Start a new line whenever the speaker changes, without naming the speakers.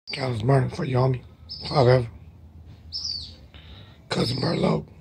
Countless murder for you, homie. However, Cousin Merlot.